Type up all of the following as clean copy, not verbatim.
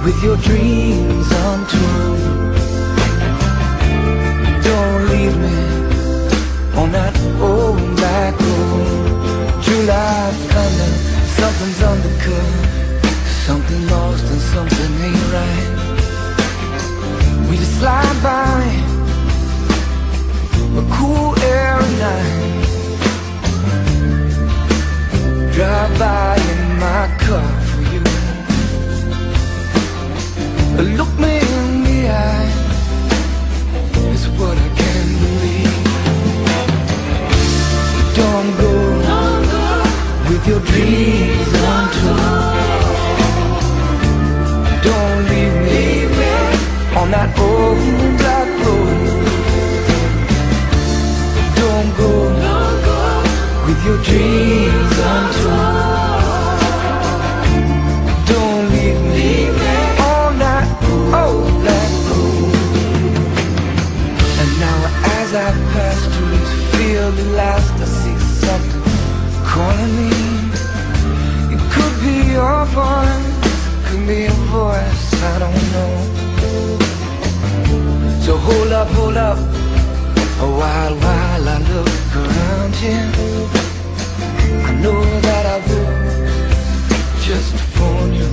with your dreams untold. Don't leave me on that old back road. July thunder, something's undercut, something lost and something ain't right. We just slide by a cool air night, drive by in my car for you. Look me in the eye, it's what I can't believe. Don't go with your dreams untold. Don't leave me on that old black road. Don't go with your dreams untold. Don't leave me on that old black road. And now as I pass through this field at last, I see something calling me. It could be your voice, it could be a voice I don't know. So hold up, a while I look around here. I know that I will just for you.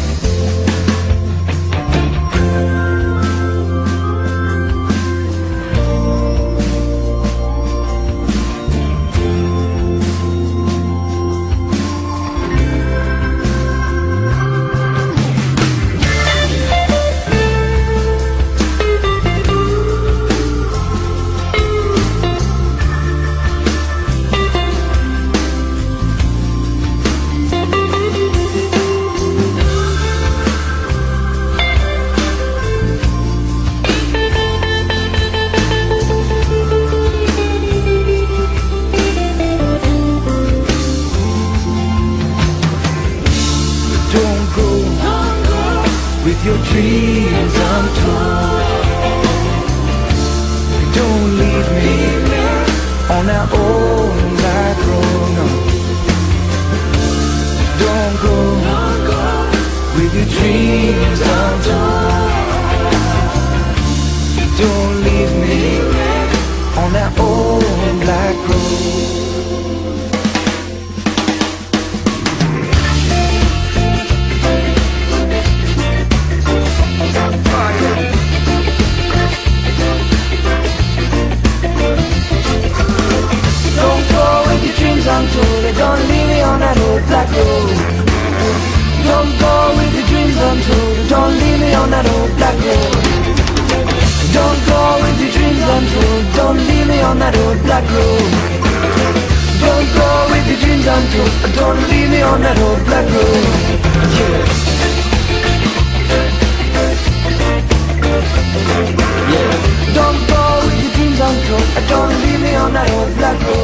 With your dreams untold. Don't leave me on that old black road, no. Don't go with your dreams untold. Don't leave me on that old black road. Untold, don't leave me on that old black road. Don't go with your dreams untold. Don't leave me on that old black road. Don't go with your dreams untold. Don't leave me on that old black road. Don't go with your dreams untold. Don't leave me on that old black road. Yeah. Yeah. Don't go with your dreams untold. Don't leave me on that old black road.